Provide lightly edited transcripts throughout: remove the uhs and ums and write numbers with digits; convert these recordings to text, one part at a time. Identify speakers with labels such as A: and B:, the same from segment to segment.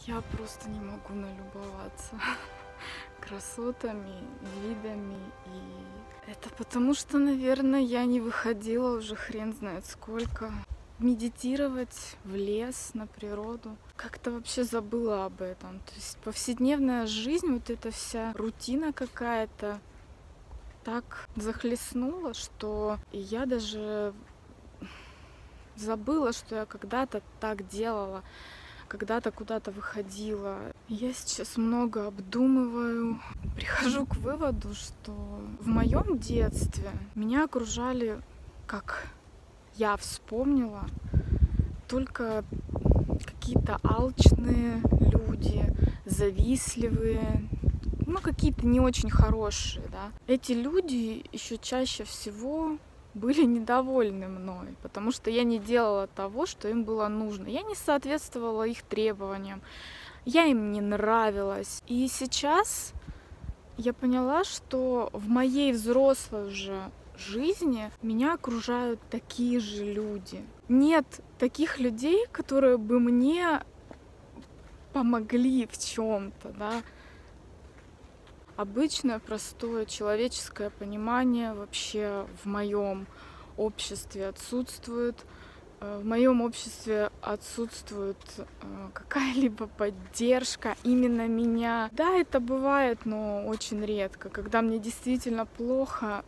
A: Я просто не могу налюбоваться красотами, видами. И это потому что, наверное, я не выходила уже хрен знает сколько. Медитировать в лес, на природу. Как-то вообще забыла об этом. То есть повседневная жизнь, вот эта вся рутина какая-то так захлестнула, что я даже забыла, что я когда-то так делала, когда-то куда-то выходила. Я сейчас много обдумываю, прихожу к выводу, что в моем детстве меня окружали, как я вспомнила, только какие-то алчные люди, завистливые, ну, какие-то не очень хорошие, да. Эти люди еще чаще всего были недовольны мной, потому что я не делала того, что им было нужно. Я не соответствовала их требованиям, я им не нравилась. И сейчас я поняла, что в моей взрослой уже жизни меня окружают такие же люди. Нет таких людей, которые бы мне помогли в чем-то, да. Обычное, простое человеческое понимание вообще в моем обществе отсутствует. В моем обществе отсутствует какая-либо поддержка именно меня. Да, это бывает, но очень редко. Когда мне действительно плохо,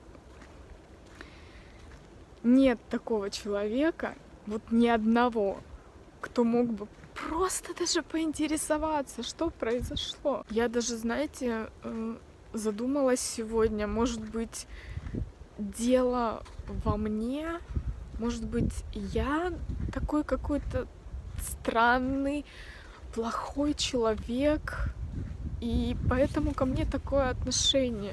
A: нет такого человека, вот ни одного, кто мог бы просто даже поинтересоваться, что произошло. Я даже, знаете, задумалась сегодня, может быть, дело во мне, может быть, я такой какой-то странный, плохой человек, и поэтому ко мне такое отношение.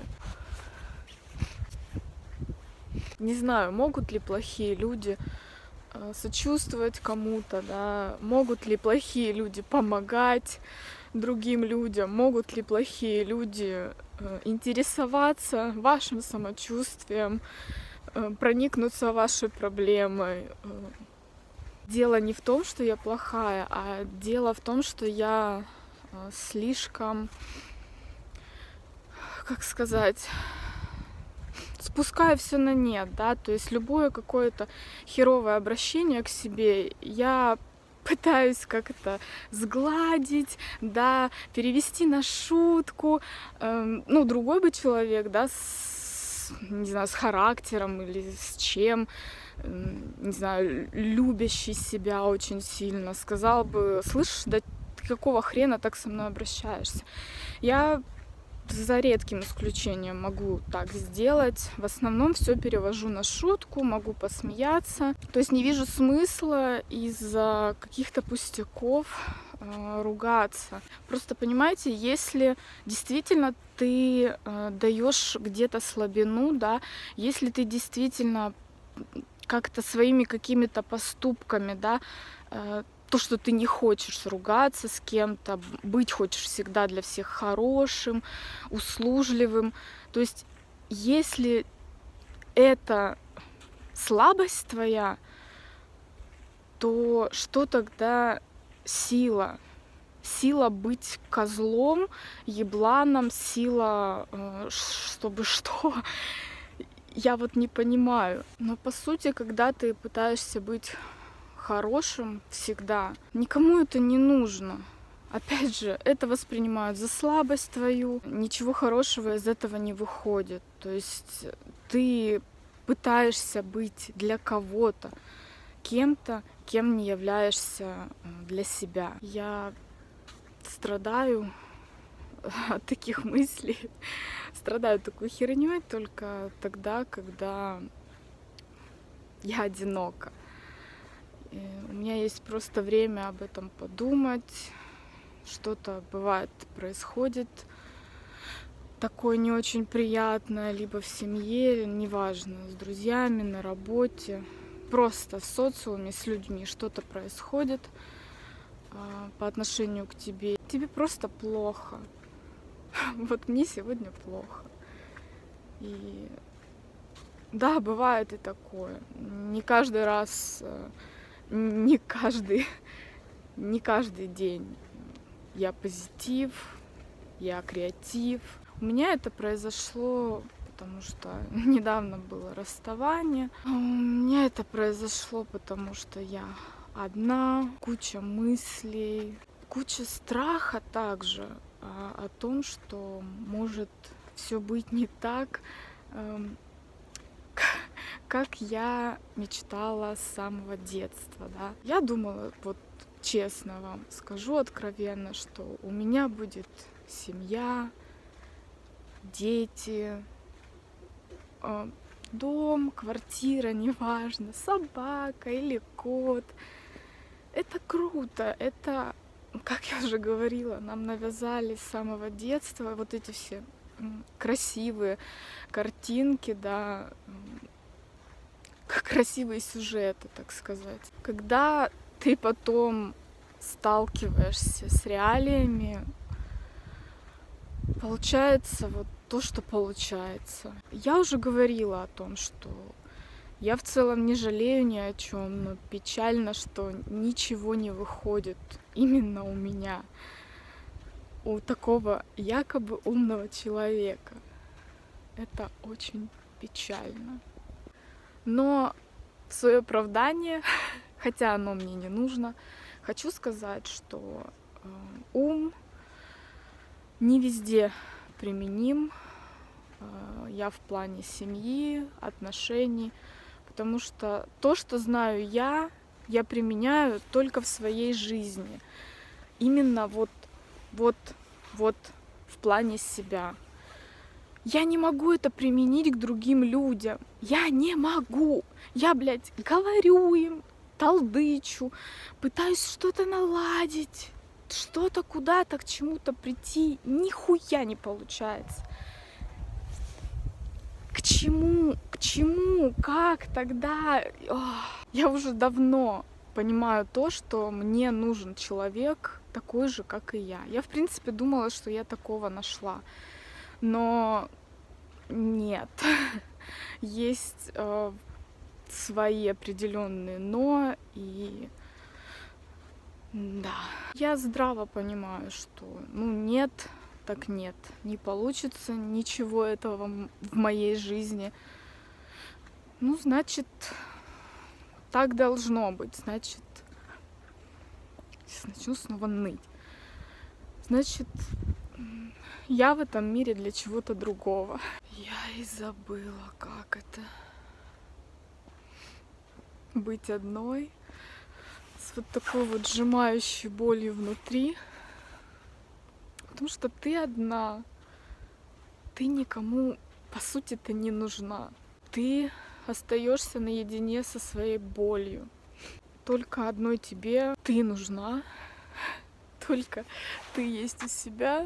A: Не знаю, могут ли плохие люди сочувствовать кому-то, да, могут ли плохие люди помогать другим людям, могут ли плохие люди интересоваться вашим самочувствием, проникнуться вашей проблемой. Дело не в том, что я плохая, а дело в том, что я слишком, как сказать, спускаю все на нет, да, то есть любое какое-то херовое обращение к себе я пытаюсь как-то сгладить, да, перевести на шутку. Ну, другой бы человек, да, не знаю, с характером или с чем, не знаю, любящий себя очень сильно, сказал бы: слышь, да ты какого хрена так со мной обращаешься? Я за редким исключением могу так сделать. В основном все перевожу на шутку, могу посмеяться. То есть не вижу смысла из-за каких-то пустяков ругаться. Просто понимаете, если действительно ты даешь где-то слабину, да, если ты действительно как-то своими какими-то поступками, да, то, что ты не хочешь ругаться с кем-то, быть хочешь всегда для всех хорошим, услужливым. То есть, если это слабость твоя, то что тогда сила? Сила быть козлом, ебланом, сила, чтобы что? Я вот не понимаю. Но по сути, когда ты пытаешься быть хорошим всегда, никому это не нужно. Опять же, это воспринимают за слабость твою, ничего хорошего из этого не выходит. То есть ты пытаешься быть для кого-то, кем-то, кем не являешься для себя. Я страдаю от таких мыслей, страдаю такой херней только тогда, когда я одинока. И у меня есть просто время об этом подумать. Что-то бывает происходит такое не очень приятное, либо в семье, неважно, с друзьями, на работе, просто в социуме с людьми что-то происходит по отношению к тебе. Тебе просто плохо. Вот мне сегодня плохо. И да, бывает и такое. Не каждый раз, не каждый день. я позитив, я креатив. У меня это произошло, потому что недавно было расставание. У меня это произошло, потому что я одна, куча мыслей, куча страха также о том, что может все быть не так, как я мечтала с самого детства, да. Я думала, вот честно вам скажу откровенно, что у меня будет семья, дети, дом, квартира, неважно, собака или кот. Это круто, это, как я уже говорила, нам навязали с самого детства вот эти все красивые картинки, да, красивые сюжеты, так сказать. Когда ты потом сталкиваешься с реалиями, получается вот то, что получается. Я уже говорила о том, что я в целом не жалею ни о чем, но печально, что ничего не выходит именно у меня, у такого якобы умного человека. Это очень печально. Но в свое оправдание, хотя оно мне не нужно, хочу сказать, что ум не везде применим. Я в плане семьи, отношений, потому что то, что знаю я применяю только в своей жизни. Именно вот в плане себя. Я не могу это применить к другим людям. Я не могу. Я, говорю им, толдычу, пытаюсь что-то наладить, что-то куда-то, к чему-то прийти. Нихуя не получается. К чему, как тогда? Я уже давно понимаю то, что мне нужен человек такой же, как и я. Я, в принципе, думала, что я такого нашла. Но нет. Есть свои определенные но, и да. Я здраво понимаю, что нет, так нет. Не получится ничего этого в моей жизни. Значит, так должно быть. Значит, сейчас начну снова ныть. Значит, я в этом мире для чего-то другого. Я и забыла, как это быть одной, с вот такой вот сжимающей болью внутри. Потому что ты одна. Ты никому, по сути-то, не нужна. Ты остаешься наедине со своей болью. Только одной тебе ты нужна. Только ты есть у себя.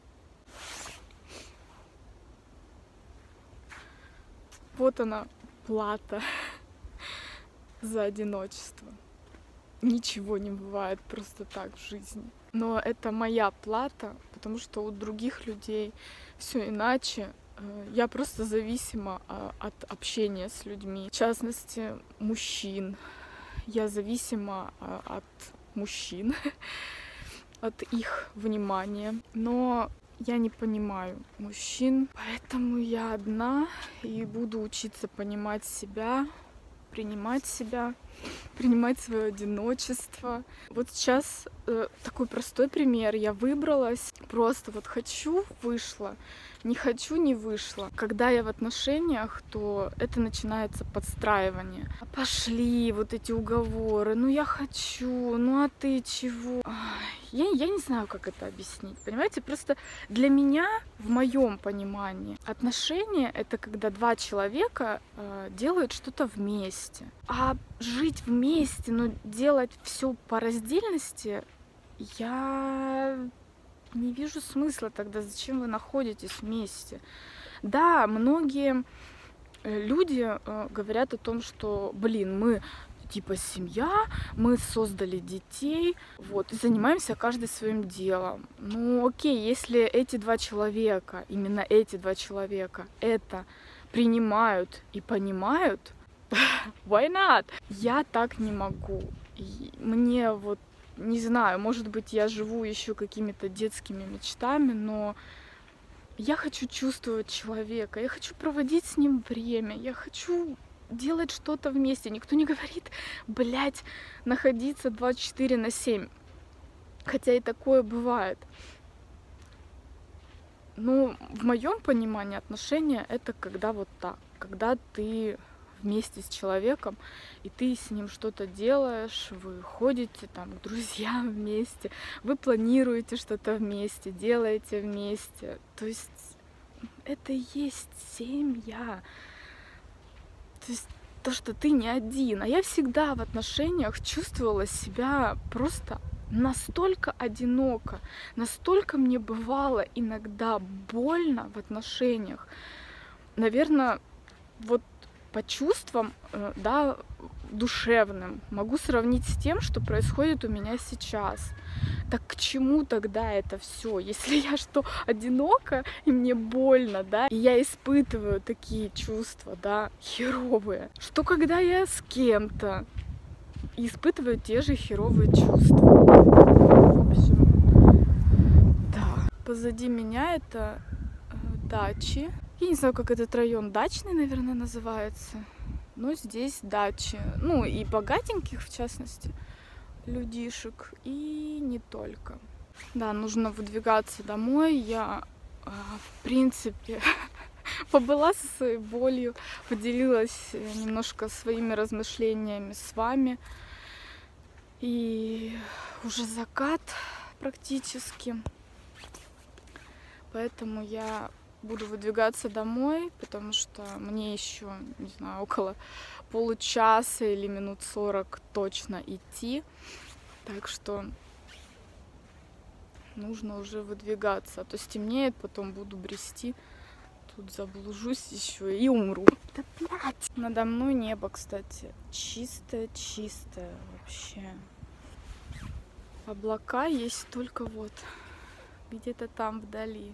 A: Вот она, плата за одиночество. Ничего не бывает просто так в жизни. Но это моя плата, потому что у других людей все иначе. Я просто зависима от общения с людьми. В частности, мужчин. Я зависима от мужчин, от их внимания. Но я не понимаю мужчин, поэтому я одна и буду учиться понимать себя, принимать свое одиночество. Вот сейчас такой простой пример. Я выбралась, просто вот хочу, вышла, не хочу, не вышла. Когда я в отношениях, то это начинается подстраивание. Пошли вот эти уговоры, я хочу, а ты чего? Я не знаю, как это объяснить, понимаете? Просто для меня, в моем понимании, отношения — это когда два человека делают что-то вместе. А жить вместе, но делать все по раздельности, я не вижу смысла тогда. Зачем вы находитесь вместе? Да, многие люди говорят о том, что, мы типа семья, мы создали детей, и занимаемся каждый своим делом. Окей, если эти два человека, именно эти два человека, это принимают и понимают, why not? Я так не могу. И мне не знаю, может быть, я живу еще какими-то детскими мечтами, но я хочу чувствовать человека, я хочу проводить с ним время, я хочу делать что-то вместе. Никто не говорит, блядь, находиться 24/7. Хотя и такое бывает. Но в моем понимании отношения это когда вот так, когда ты вместе с человеком, и ты с ним что-то делаешь, вы ходите там к друзьям вместе, вы планируете что-то вместе, делаете вместе. То есть это и есть семья. То есть то, что ты не один. А я всегда в отношениях чувствовала себя просто настолько одиноко, настолько мне бывало иногда больно в отношениях. Наверное, вот по чувствам, да, душевным могу сравнить с тем, что происходит у меня сейчас. Так к чему тогда это все? Если я что, одинока и мне больно, да, и я испытываю такие чувства, да, херовые, что когда я с кем-то и испытываю те же херовые чувства. В общем, да. Позади меня это дачи. Я не знаю, как этот район, дачный, наверное, называется. Но здесь дачи. Ну, и богатеньких, в частности, людишек. И не только. Да, нужно выдвигаться домой. Я, в принципе, побыла со своей болью, поделилась немножко своими размышлениями с вами. И уже закат практически. Поэтому я буду выдвигаться домой, потому что мне еще, не знаю, около получаса или минут 40 точно идти. Так что нужно уже выдвигаться. А то стемнеет, потом буду брести. Тут заблужусь еще и умру. Да блядь! Надо мной небо, кстати, чистое-чистое вообще. Облака есть только вот где-то там вдали.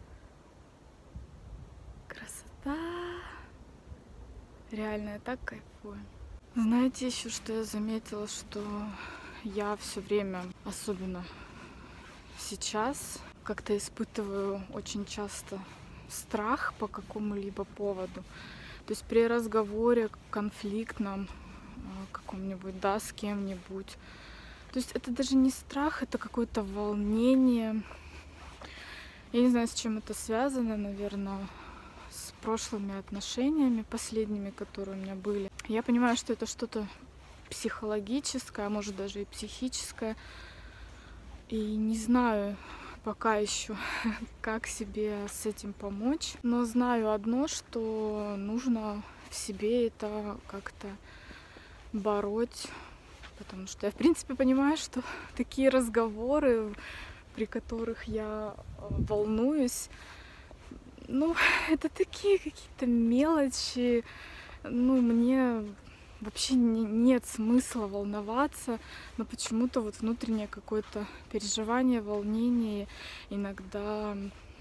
A: Красота! Реально, я так кайфую. Знаете еще, что я заметила, что я все время, особенно сейчас, как-то испытываю очень часто страх по какому-либо поводу. То есть при разговоре конфликтном, каком-нибудь, да, с кем-нибудь. То есть это даже не страх, это какое-то волнение. Я не знаю, с чем это связано, наверное, с прошлыми отношениями, последними, которые у меня были. Я понимаю, что это что-то психологическое, а может даже и психическое. И не знаю пока еще, как себе с этим помочь. Но знаю одно, что нужно в себе это как-то бороть. Потому что я, в принципе, понимаю, что такие разговоры, при которых я волнуюсь, ну, это такие какие-то мелочи. Ну, мне вообще нет смысла волноваться, но почему-то вот внутреннее какое-то переживание, волнение иногда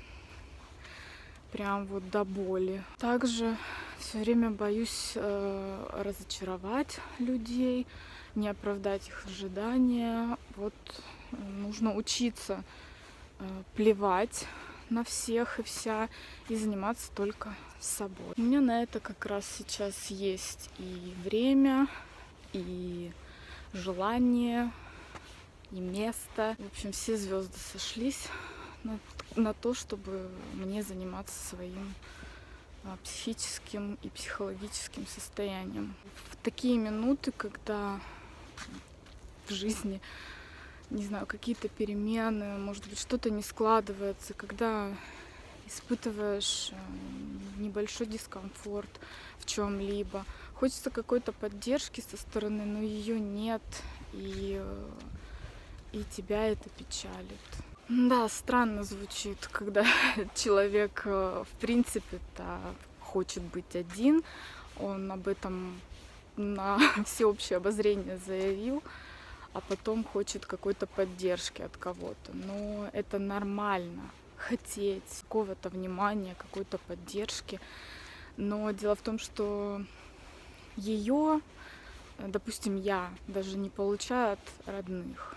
A: прям вот до боли. Также все время боюсь разочаровать людей, не оправдать их ожидания. Вот нужно учиться плевать на всех и вся и заниматься только собой. У меня на это как раз сейчас есть и время, и желание, и место. В общем, все звезды сошлись на то, чтобы мне заниматься своим психическим и психологическим состоянием. В такие минуты, когда в жизни, не знаю, какие-то перемены, может быть, что-то не складывается, когда испытываешь небольшой дискомфорт в чем-либо, хочется какой-то поддержки со стороны, но ее нет, и тебя это печалит. Да, странно звучит, когда человек, в принципе-то, хочет быть один, он об этом на всеобщее обозрение заявил, а потом хочет какой-то поддержки от кого-то. Но это нормально, хотеть какого-то внимания, какой-то поддержки. Но дело в том, что ее, допустим, я даже не получаю от родных.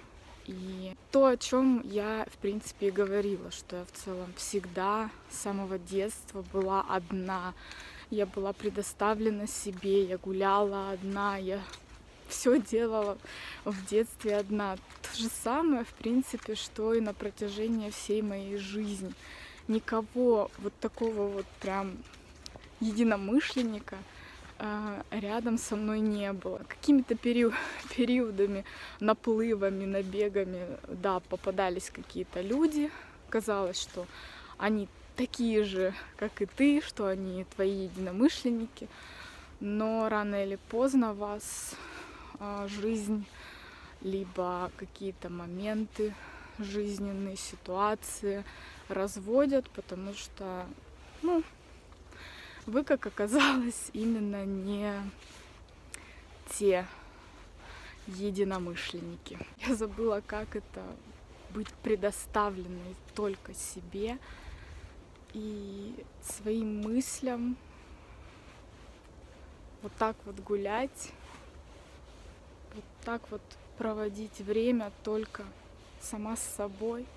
A: И то, о чем я, в принципе, и говорила, что я в целом всегда с самого детства была одна. Я была предоставлена себе, я гуляла одна, я все делала в детстве одна. То же самое, в принципе, что и на протяжении всей моей жизни. Никого вот такого вот прям единомышленника рядом со мной не было. Какими-то периодами, наплывами, набегами, да, попадались какие-то люди. Казалось, что они такие же, как и ты, что они твои единомышленники. Но рано или поздно вас жизнь, либо какие-то моменты, жизненные ситуации разводят, потому что, вы, как оказалось, именно не те единомышленники. Я забыла, как это быть предоставленной только себе и своим мыслям, вот так вот гулять, вот так вот проводить время только сама с собой.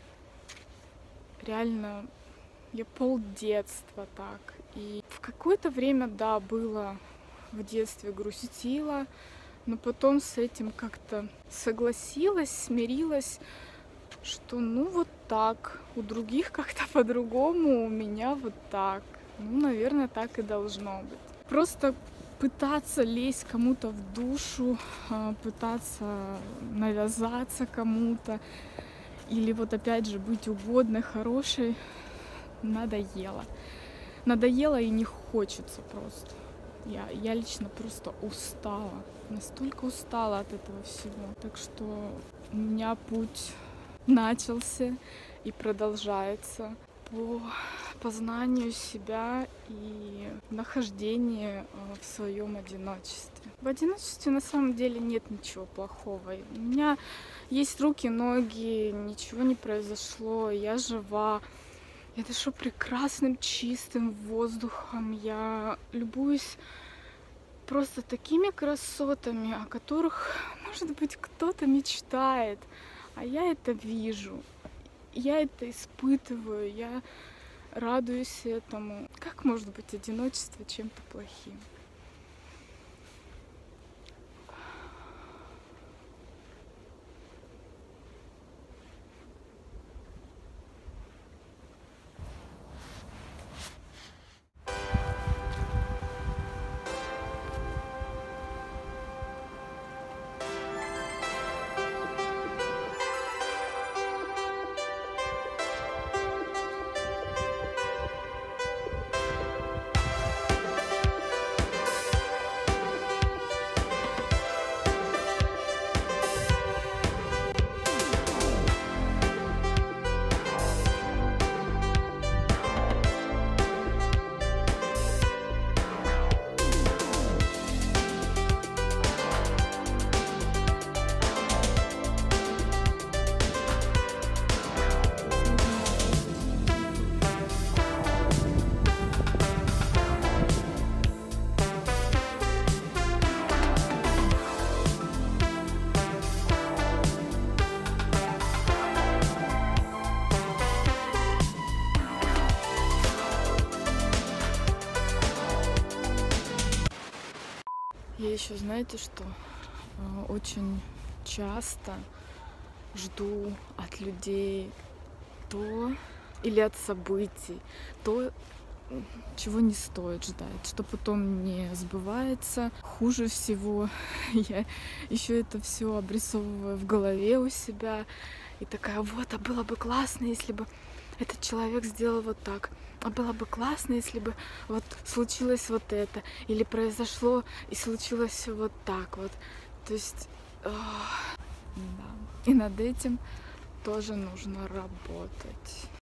A: Реально, я полдетства так. И в какое-то время, да, было в детстве грустила, но потом с этим как-то согласилась, смирилась, что вот так, у других как-то по-другому, у меня вот так. Наверное, так и должно быть. Просто пытаться лезть кому-то в душу, пытаться навязаться кому-то, или вот опять же быть угодной, хорошей, надоело. Надоело и не хочется просто. Я лично просто устала. Настолько устала от этого всего. Так что у меня путь начался и продолжается по познанию себя и нахождении в своем одиночестве. В одиночестве на самом деле нет ничего плохого. У меня есть руки, ноги, ничего не произошло, я жива. Я дышу прекрасным чистым воздухом. Я любуюсь просто такими красотами, о которых, может быть, кто-то мечтает. А я это вижу. Я это испытываю. Я радуюсь этому. Как может быть одиночество чем-то плохим? Я еще, знаете что, очень часто жду от людей то или от событий, то, чего не стоит ждать, что потом не сбывается. Хуже всего я еще это все обрисовываю в голове у себя и такая: вот, а было бы классно, если бы этот человек сделал вот так. А было бы классно, если бы вот случилось вот это, или произошло и случилось вот так вот. То есть, да. И над этим тоже нужно работать.